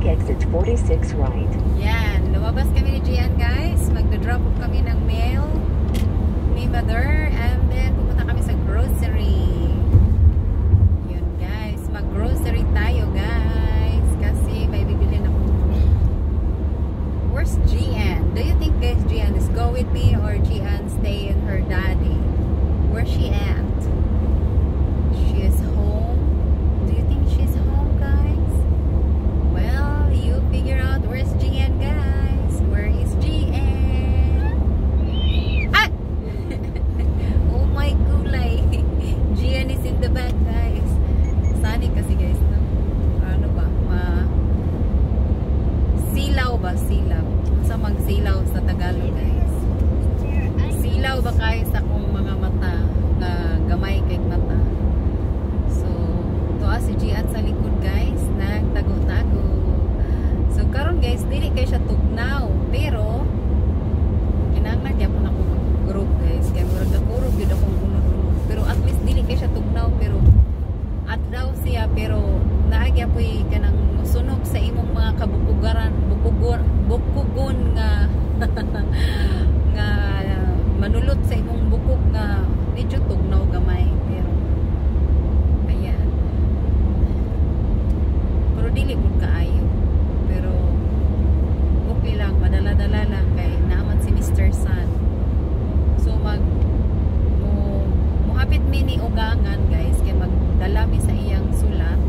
exit 46 right. Yan, lumabas kami ni Gian guys. Magdo-drop off kami ng mail ni Mother and then pupunta kami sa grocery. Yun guys, mag-grocery tayo guys kasi may bibilin ako. Where's Gian? Do you think guys Gian is go with me or Gian stay in her daddy? Where's she at? She is home. Do you think she's home guys? Well, you figure out where's Gian guys. Where is Gian? Ah! Oh my gulay. Gian is in the back guys. Sani kasi guys no? Ano ba? Silaw ba? Silaw. Sa magsilaw sa Tagalog guys. Silaw ba kayo sa kung mga mata na gamay kay mata. So, tuwa si Gian sa likod guys. Nagtago-tago. So, karon guys, dili kay siya tugnaw. Pero, kinanglan niya po na ko group guys. Kaya murag nakurog yun akong uno-uno. Pero at least dili kay siya tugnaw. Pero, at daw siya. Pero, naagya po kanang musunog sa imong mga kabukugaran. Bukugon nga nga manulot sa imong bukog nga medyo tugnaw gamay. Pero, ayan. Pero dili po kaayo. Pero okay lang, madala-dala lang kay naaman si Mr. Sun. So muhapit mi ni ugangan guys kay magdala mi sa iyang sulat.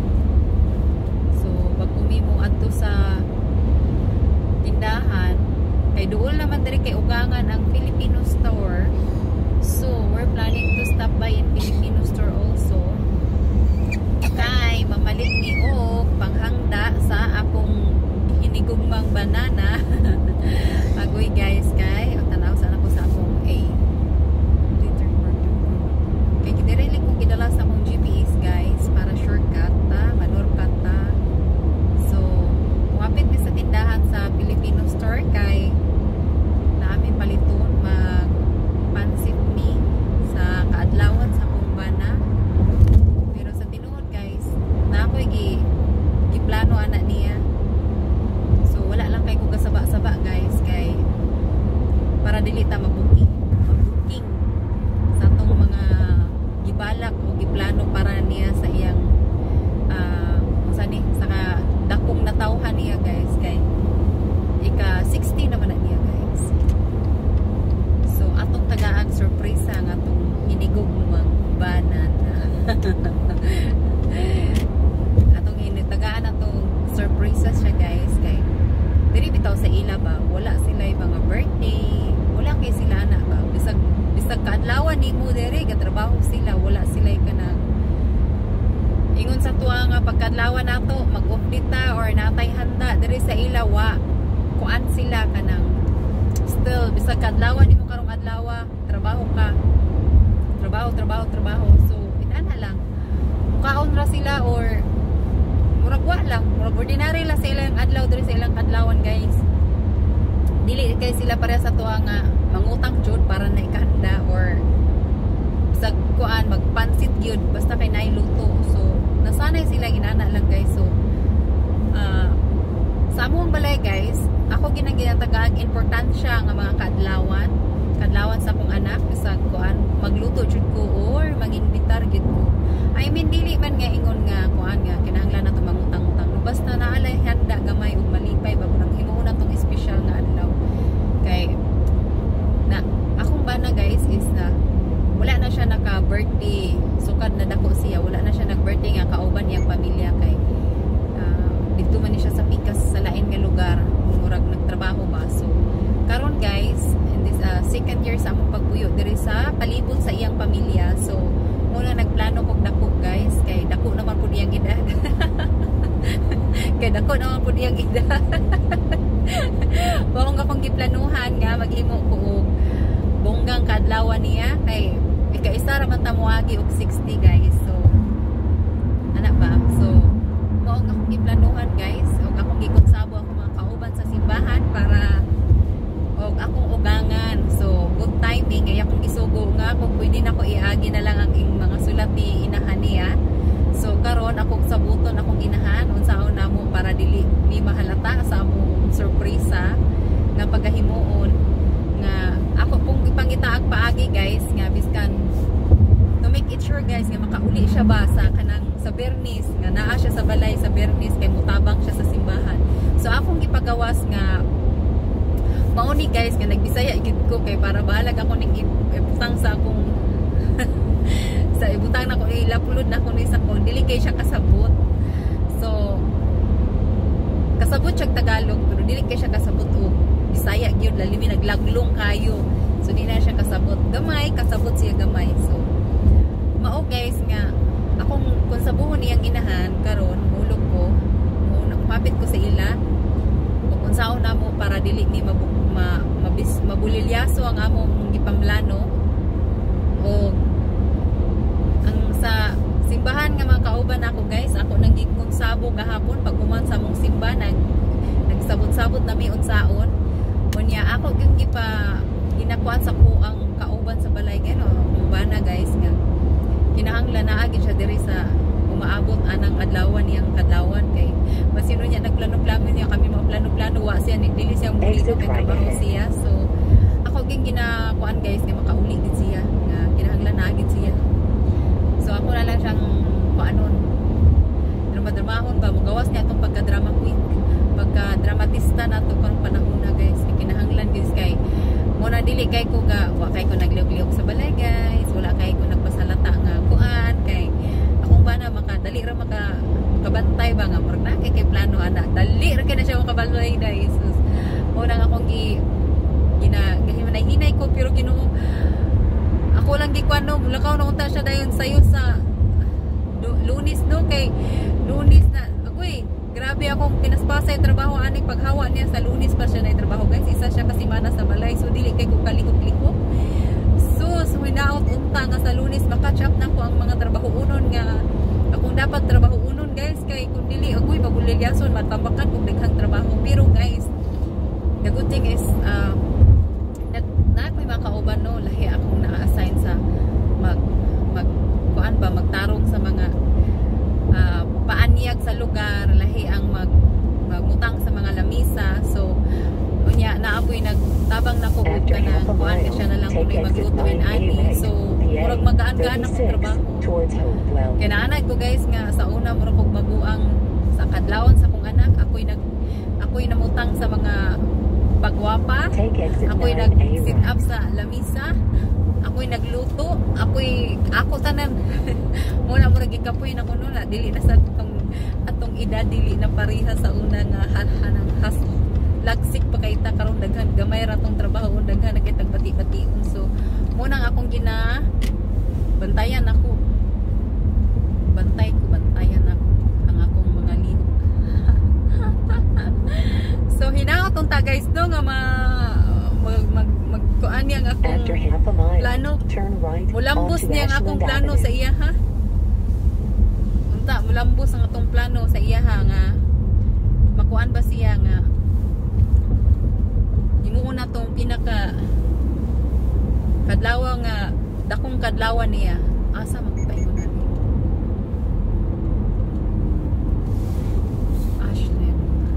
So pag umimo adto sa tindahan kay duol naman diri kay ugangan ang Filipino store. So we're planning to stop by in Filipino store also. Kay mamalit ni og panghangda sa akong hinigugmang banana. Agoy guys kay tanaw sa ako sa akong kay kidirili kong gidala sa akong GPS guys para shortcut ta, manurkat ta. So muapit mi sa tindahan sa Filipino store kay naami paliton magpansit mi sa kaadlawan sa akong bana. Pero sa tinuod guys na ako'y giplano anak niya. So wala lang kay ko gasaba-saba guys kay para dili ta mabuking sa tong mga gibalak o giplano para niya sa iyang sa dakong natawhan niya guys kay ika 60 naman na niya guys. So atong tagaang surpresa nga atong hinigog mga banana. Atong tagaan atong surpresa siya guys kay diri bitaw sa ila ba wala sila mga birthday, wala kay sila anak ba bisag kaadlawan nimo diri gatrabaho sila, wala sila kanang ingon sa tuwa nga pagkadlawan nato mag-off dita or natay handa diri sa ila wa kuan sila kanang still bisag kadlawan nimo karong adlaw trabaho ka trabaho so inana lang kaon ra sila or murag wa lang murag ordinary lang sa ilang adlaw diri sa ilang kadlawan guys. Dili kay sila pareha sa tuwa nga mangutang jud para na ikahanda or bisag kuan magpansit gyud basta kay nailuto. So nasanay sila ginana lang guys. So sa among balay guys ako ginatagaag importansya nga mga kadlawan sa akong anak bisag kuan magluto jud ko or mag-invitar jud ko. I mean dili man nga ingon nga kuan nga kinahanglan nato mangutang-utang basta naalay handa gamay ug malipay ba kurang himuon natong special nga adlaw kay na akong bana guys is na wala na siya naka birthday sukad na dako siya wala na siya nag birthday nga kauban niyang pamilya kay dito man ni siya sa pikas sa lain nga lugar murag nagtrabaho ba. So karon guys in this second year sa among pagpuyo diri sa palibot sa iyang pamilya. So muna nagplano kog dako guys kay dako naman pud iyang edad. Kay dako naman pud iyang edad. Bawang akong giplanuhan nga maghimo ko og bonggang kadlawan niya kay ika-isa ra man ta moagi og 60 guys. So ana ba? So mao nga akong giplanuhan guys og akong gikonsabo ako mga kauban sa simbahan para og akong ugangan. So good timing kay akong gisugo nga kung pwede na ko iagi na lang ang mga sulat ni inahan niya. So karon ako sa buton akong inahan unsaon namo para dili ni mahalata sa among surpresa nga pagahimuon nga ako pong ipangitaag paagi guys nga biskan to make it sure guys nga makauli siya ba sa kanang sa Bernis nga naa siya sa balay sa Bernis kay mutabang siya sa simbahan. So akong ipagawas nga mao ni guys nga nagbisaya gid ko kay para bahalag ako ning ibutang sa akong sa ibutang na ko ilapulod na ko ni sa ko dili kay siya kasabot. So kasabot siya Tagalog pero dili kay siya kasabot og Bisaya gyud lalimi naglaglong kayo. So di na siya kasabot gamay, kasabot siya gamay. So mao guys nga akong kung sabuhon niyang inahan karon mulog ko mapit ko sa ila ug unsaon namo para dili ni mabulilyaso ang among gipamlano o ang sa simbahan nga mga kauban ako guys ako nang gikonsabo gahapon pag human sa among simba nagsabot-sabot nami unsaon unya ako gyud ginakuan sa ko ang kauban sa balay gano bana guys nga kinahanglan naa gid siya diri sa umaabot anang adlawan niyang kadlawan kay masino niya nagplano-plano niya kami mga plano-plano wa siya dili siya muli kay trabaho siya. So ako gyud ginakuan guys nga makauli gid siya nga kinahanglan naa gid siya. So ako na lang siyang kuanon drama-dramahon ba magawas niya atong pagka-drama queen pagka-dramatista nato karong panahon na guys kinahanglan guys kay muna dili kay ko ga wa kay ko nagliog-liog sa balay guys wala kay ko nagpasalata nga kuan kay akong bana makadali ra makabantay ba nga murag na kay plano ana dali ra kay na siya makabantay guys muna nga akong ginahinay ko pero Ginoo ako lang gikuan no lakaw na unta siya dayon sayo sa Lunes no kay Lunes na agoy grabe akong pinaspasa yung trabaho ani paghawa niya sa Lunes pa siya na yung trabaho guys isa siya kasi mana sa balay so dili kay ko kalihok-lihok so hinaot unta nga sa Lunes makatch up na ko ang mga trabaho unon nga akong dapat trabaho unon guys kay kung dili agoy magulilyason matambakan kung daghang trabaho pero guys the good thing is na ako mga kauban no lahi akong na-assign sa magtarong sa mga paanyag sa lugar lahi ang magmutang sa mga lamisa so unya na ako'y nagtabang na ko og kanang kuan siya na lang kuno maglutuin ani so murag magaan-gaan akong trabaho kaya naanay ko guys nga sa una murag kog mabuang sa kadlawon sa kong anak ako'y namutang sa mga pagwapa ako'y nag-sit up sa lamisa ako'y nagluto ako tanan muna mo nagikapoy na kuno na dili na sa atong edad dili na pareha sa una nga hanang lagsik pa kay ta karon daghan gamay ra tong trabaho daghan na kay tagbati-bation so muna nga akong bantayan ako ang akong mga lihok so hinaot unta guys no nga magkuan niya ang akong plano mulambos niya ang akong plano sa iya ha unta mulambos ang atong plano sa iya ha nga makuan ba siya nga himuon na tong pinaka kadlawa nga dakong kadlawa niya asa magpaingon na ni Ashley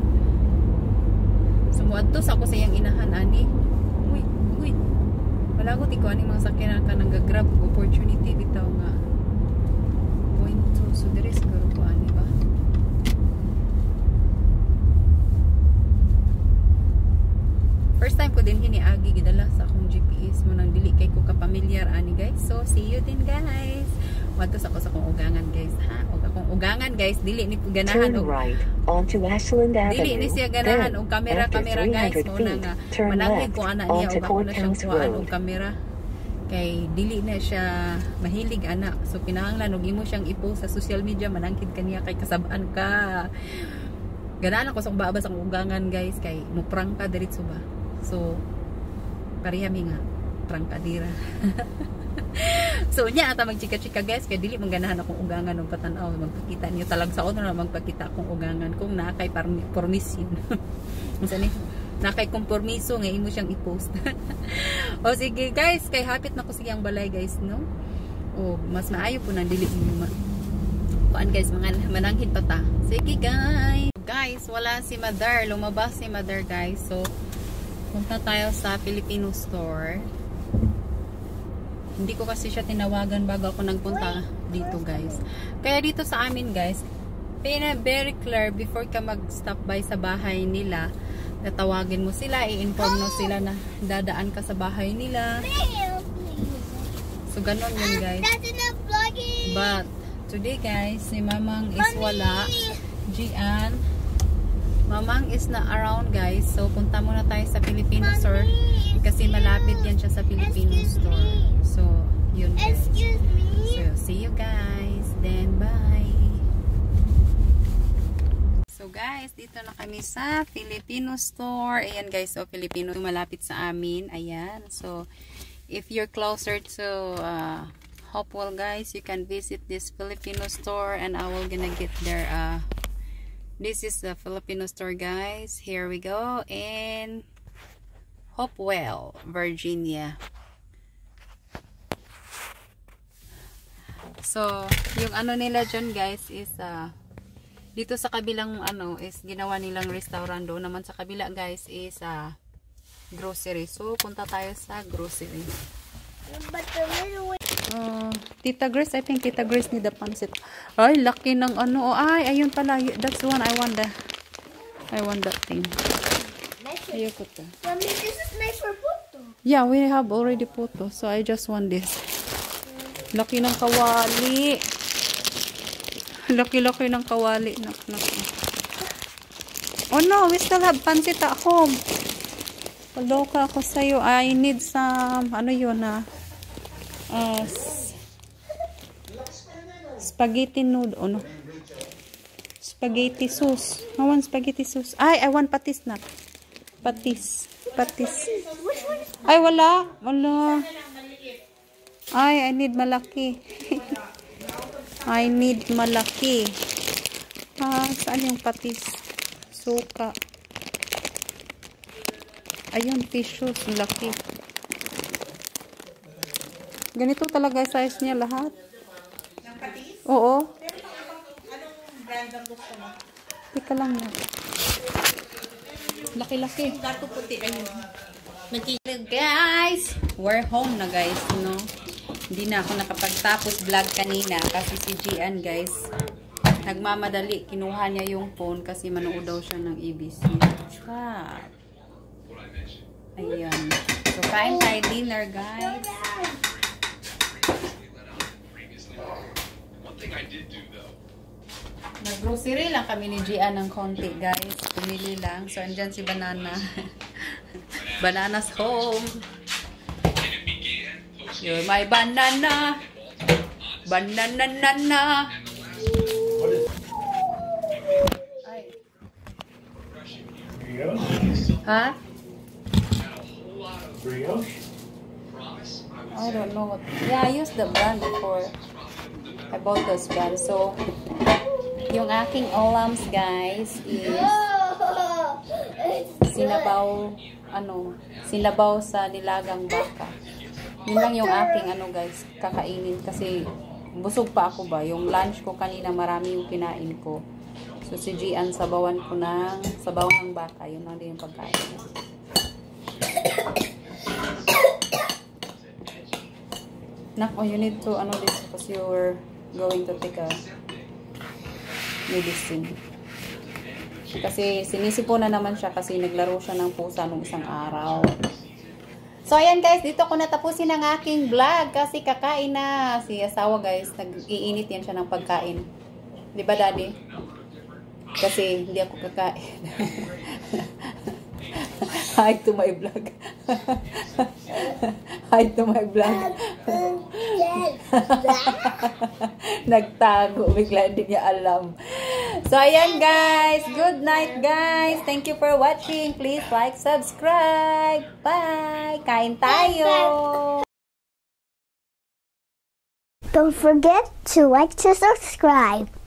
sumuadtos ako sa iyang inahan ani uy wala ko tiko ani mga sakyanan ka nang gagrab opportunity bitaw nga point to so dire siguro ko ani ba first time ko din hiniagi gidala sa akong GPS mo nang dili kay ko kapamilyar ani guys so see you din guys wadtos ako sa akong ugangan guys ha og akong ugangan guys dili ni ganahan og right onto Ashland Avenue. Dili ni siya ganahan og kamera guys mo na nga manangid ko ana niya og ako na siyang kuhaan og kamera kay dili na siya mahilig ana so kinahanglan og imo siyang i-post sa social media manangkid kaniya kay kasab-an ka ganahan ako sa babas ang ugangan guys kay mo prank ka diretso ba so parihami nga prangkadira so nya ata magchika-chika guys kay dili man ganahan akong ugangan og patan-aw magpakita niyo talag sa na magpakita akong ugangan kung naa kay permission unsa ni naa kay kompromiso nga imo siyang i-post o sige guys kay hapit na ko siyang balay guys no o mas maayo po nang dili kuan guys, mga mananghin pa ta. Sige guys. Guys, wala si Mother. Lumabas si Mother guys. So, punta tayo sa Filipino store. Hindi ko kasi siya tinawagan bago ako nagpunta dito guys. Kaya dito sa amin guys, very clear before ka mag-stop by sa bahay nila. Tatawagin mo sila, i-inform mo sila na dadaan ka sa bahay nila. So, ganun yun guys. But, today guys, si Mamang is wala. Gian. Mamang is na around guys. So, punta muna tayo sa Filipino store. Kasi malapit yan siya sa Filipino store. So, yun guys. So, see you guys. Then, bye. So, guys, dito na kami sa Filipino store. Ayan guys, so Filipino malapit sa amin. Ayan. So, if you're closer to Hopewell guys, you can visit this Filipino store and I will gonna get there. This is the Filipino store guys. Here we go in Hopewell, Virginia. So, yung ano nila dyan guys is dito sa kabilang ano is ginawa nilang restaurant. Doon naman sa kabila guys is grocery. So, punta tayo sa grocery. Tita Grace, I think Tita Grace need the pancit. Ay, laki ng ano. Ay, ayun pala. That's the one I want that thing. Ayoko to. Mommy, this is nice for puto. Yeah, we have already puto. So, I just want this. Laki ng kawali. Laki-laki ng kawali. Oh no, we still have pancit at home. Paloka ako sa'yo. I need some, ano yun spaghetti noodle. Oh no. Spaghetti sauce. I want spaghetti sauce. I want patis na. Patis. Ay, wala. Ay, I need malaki. I need malaki. Saan yung patis? Suka. Ayun, tissues. Laki. Ganito talaga size niya lahat. Ng patis? Oo. Pero anong brand ang gusto mo? Teka lang na. Laki-laki. Gato puti na yun. Guys, we're home na guys, no? Hindi na ako nakapagtapos vlog kanina kasi si Gian guys, nagmamadali. Kinuha niya yung phone kasi manood daw siya ng ABC. Chat. Ayan. So, kain tayo dinner, guys. Nag-grocery lang kami ni Gian ng konti, guys. Pumili lang. So, andyan si Banana. Banana's home. You're my banana. Banana. Ay. Ha? I don't know what. Yeah, I used the brand before. I bought this brand. So, yung aking ulams, guys, is sinabaw sa nilagang baka. Yun lang yung aking guys, kakainin kasi busog pa ako ba. Yung lunch ko kanina marami yung kinain ko. So si Gian sabaw ng baka. Yun lang din yung pagkain. Nako, you need to this because you're going to take a medicine. Kasi sinisipo na naman siya kasi naglaro siya ng pusa nung isang araw. So, ayan guys, dito ko natapusin ang aking vlog kasi kakain na si asawa guys. Nag-iinit yan siya ng pagkain. Di ba, Daddy? Kasi hindi ako kakain. Hi to my vlog. Hi to my vlog. Nagtago. Bigla hindi niya alam. So, ayan guys. Good night guys. Thank you for watching. Please like, subscribe. Bye. Kain tayo. Don't forget to like to subscribe.